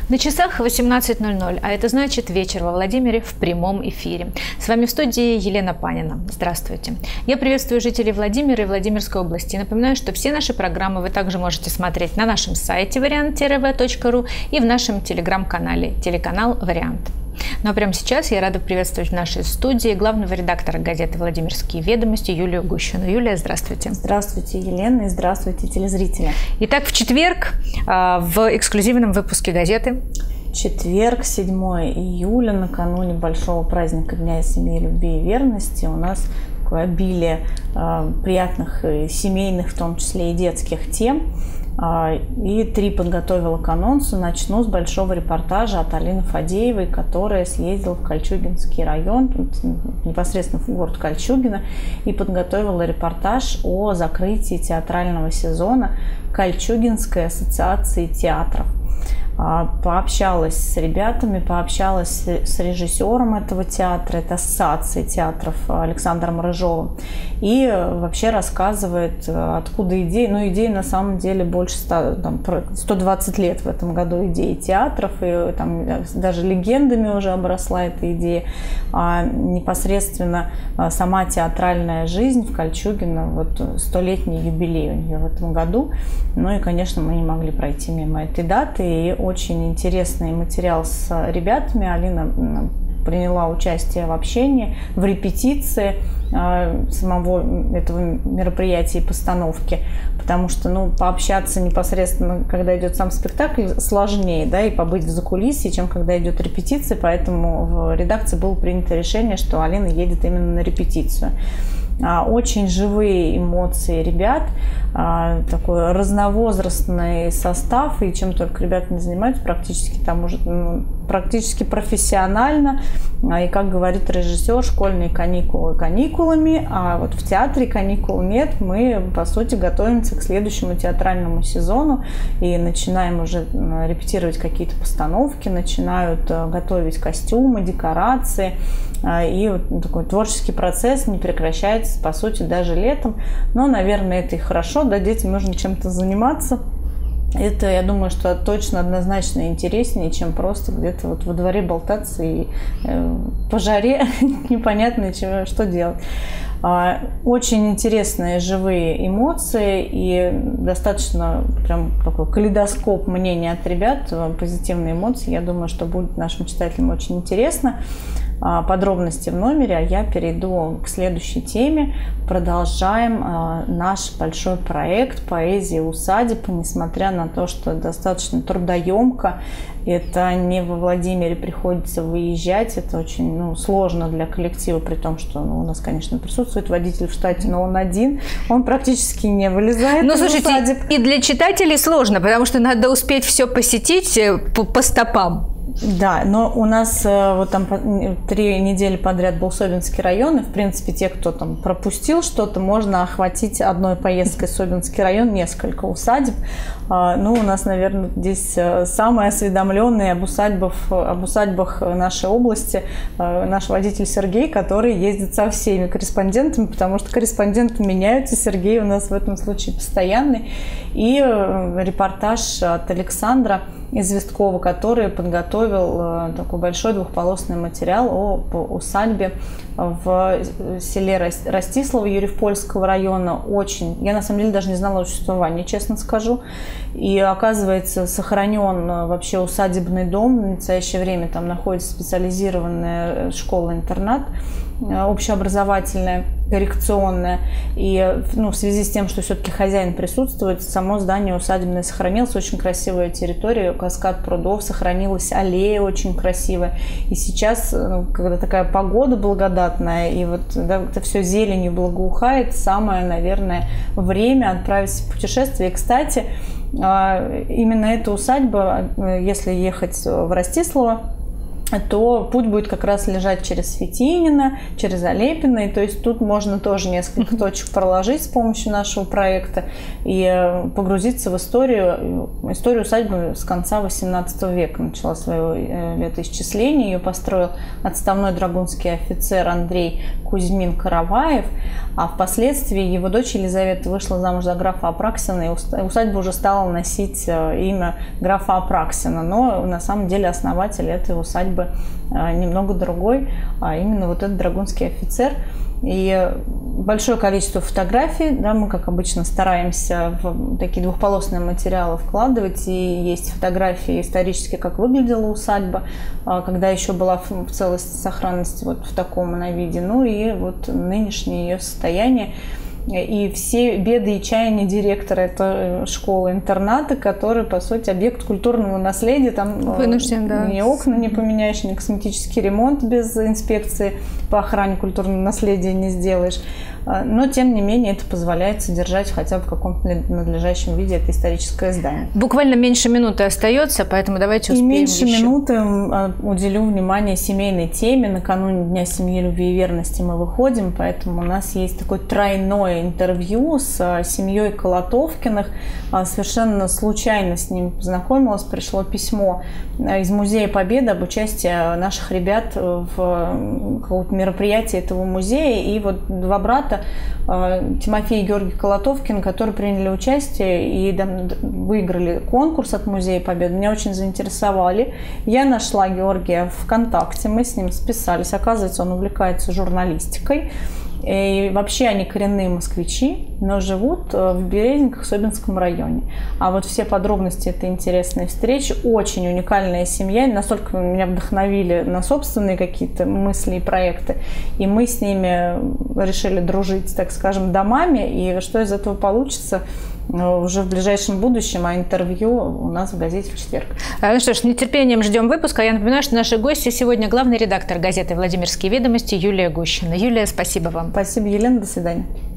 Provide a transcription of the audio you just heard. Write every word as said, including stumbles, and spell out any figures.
На часах восемнадцать ноль ноль, а это значит вечер во Владимире в прямом эфире. С вами в студии Елена Панина. Здравствуйте. Я приветствую жителей Владимира и Владимирской области. Напоминаю, что все наши программы вы также можете смотреть на нашем сайте вариант вэ точка ру и в нашем телеграм-канале телеканал «Вариант». Ну а прямо сейчас я рада приветствовать в нашей студии главного редактора газеты «Владимирские ведомости» Юлию Гущину. Юлия, здравствуйте. Здравствуйте, Елена, и здравствуйте, телезрители. Итак, в четверг в эксклюзивном выпуске газеты. Четверг, седьмое июля, накануне большого праздника Дня семьи, любви и верности, у нас такое обилие э, приятных и семейных, в том числе и детских тем. И три подготовила к анонсу. Начну с большого репортажа от Алины Фадеевой, которая съездила в Кольчугинский район, непосредственно в город Кольчугино, и подготовила репортаж о закрытии театрального сезона Кольчугинской ассоциации театров. Пообщалась с ребятами, пообщалась с режиссером этого театра, это ассоциации театров, Александром Рыжовым, и вообще рассказывает, откуда идеи. Ну, идеи на самом деле больше ста, там, сто двадцать лет в этом году идеи театров, и там даже легендами уже обросла эта идея. А непосредственно сама театральная жизнь в Кольчугино, вот столетний юбилей у нее в этом году. Ну и, конечно, мы не могли пройти мимо этой даты, и очень интересный материал с ребятами. Алина приняла участие в общении, в репетиции э, самого этого мероприятия и постановки, потому что, ну, пообщаться непосредственно, когда идет сам спектакль, сложнее, да, и побыть в закулисье, чем когда идет репетиция, поэтому в редакции было принято решение, что Алина едет именно на репетицию. Очень живые эмоции ребят, такой разновозрастный состав, и чем только ребята не занимаются, практически там уже ну, практически профессионально. И, как говорит режиссер, школьные каникулы каникулами, а вот в театре каникул нет. Мы, по сути, готовимся к следующему театральному сезону и начинаем уже репетировать какие-то постановки, начинают готовить костюмы, декорации. И вот такой творческий процесс не прекращается, по сути, даже летом. Но, наверное, это и хорошо, да, детям нужно чем-то заниматься. Это, я думаю, что точно однозначно интереснее, чем просто где-то вот во дворе болтаться и э, по жаре непонятно, чего, что делать. Очень интересные живые эмоции и достаточно прям такой калейдоскоп мнений от ребят, позитивные эмоции. Я думаю, что будет нашим читателям очень интересно. Подробности в номере, а я перейду к следующей теме. Продолжаем наш большой проект «Поэзия усадеб». Несмотря на то, что достаточно трудоемко, это не во Владимире приходится выезжать, это очень ну, сложно для коллектива, при том, что ну, у нас, конечно, присутствует водитель в штате, но он один, он практически не вылезает ну, из слушайте, усадеб. И для читателей сложно, потому что надо успеть все посетить по, по стопам. Да, но у нас вот там три недели подряд был Собинский район, и, в принципе, те, кто там пропустил что-то, можно охватить одной поездкой Собинский район, несколько усадеб. Ну, у нас, наверное, здесь самый осведомленный об усадьбах, об усадьбах нашей области наш водитель Сергей, который ездит со всеми корреспондентами, потому что корреспонденты меняются, Сергей у нас в этом случае постоянный. И репортаж от Александра Известкова, который подготовил такой большой двухполосный материал о усадьбе в селе Ростислава Юрьев-Польского района. Очень, я на самом деле даже не знала о существовании, честно скажу. И оказывается, сохранен вообще усадебный дом. В настоящее время там находится специализированная школа-интернат общеобразовательная, коррекционная. И ну, в связи с тем, что все-таки хозяин присутствует, само здание усадебное сохранилось. Очень красивая территория, каскад прудов, сохранилась аллея очень красивая. И сейчас, ну, когда такая погода благодатная, и вот да, это все зеленью благоухает, самое, наверное, время отправиться в путешествие. И, кстати, именно эта усадьба, если ехать в Ростислава, то путь будет как раз лежать через Светинино, через Олепино, и то есть тут можно тоже несколько точек проложить с помощью нашего проекта и погрузиться в историю. Историю усадьбы с конца восемнадцатого века начала свое летоисчисление, ее построил отставной драгунский офицер Андрей Кузьмин-Караваев, а впоследствии его дочь Елизавета вышла замуж за графа Апраксина, и усадьба уже стала носить имя графа Апраксина, но на самом деле основатель этой усадьбы немного другой, а именно вот этот драгунский офицер. И большое количество фотографий, да, мы, как обычно, стараемся в такие двухполосные материалы вкладывать, и есть фотографии исторические, как выглядела усадьба, когда еще была в целости, сохранности вот в таком она виде, ну и вот нынешнее ее состояние. И все беды и чаяния директора этой школы-интерната, который, по сути, объект культурного наследия. Там вынужден, да. Ни окна не поменяешь, ни косметический ремонт без инспекции по охране культурного наследия не сделаешь. Но, тем не менее, это позволяет содержать хотя бы в каком-то надлежащем виде это историческое здание. Буквально меньше минуты остается, поэтому давайте успеем. И меньше еще. минуты уделю внимание семейной теме. Накануне Дня семьи, любви и верности мы выходим, поэтому у нас есть такое тройное интервью с семьей Колотовкиных. Совершенно случайно с ними познакомилась. Пришло письмо из Музея Победы об участии наших ребят в каком-то мероприятии этого музея. И вот два брата, Тимофей и Георгий Колотовкин, которые приняли участие и выиграли конкурс от Музея Победы, меня очень заинтересовали. Я нашла Георгия ВКонтакте, мы с ним списались. Оказывается, он увлекается журналистикой. И вообще они коренные москвичи, но живут в Березниках, Собинском районе. А вот все подробности этой интересной встречи, очень уникальная семья, настолько меня вдохновили на собственные какие-то мысли и проекты. И мы с ними решили дружить, так скажем, домами. И что из этого получится, уже в ближайшем будущем, а интервью у нас в газете в четверг. Ну что ж, с нетерпением ждем выпуска. Я напоминаю, что наши гости сегодня главный редактор газеты «Владимирские ведомости» Юлия Гущина. Юлия, спасибо вам. Спасибо, Елена. До свидания.